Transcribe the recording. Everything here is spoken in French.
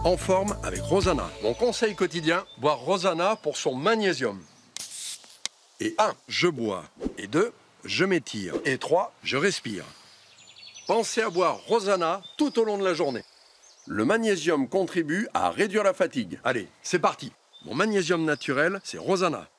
en forme avec Rosana. Mon conseil quotidien, boire Rosana pour son magnésium. Et 1, je bois. Et 2, je m'étire. Et 3, je respire. Pensez à boire Rosana tout au long de la journée. Le magnésium contribue à réduire la fatigue. Allez, c'est parti. Mon magnésium naturel, c'est Rosana.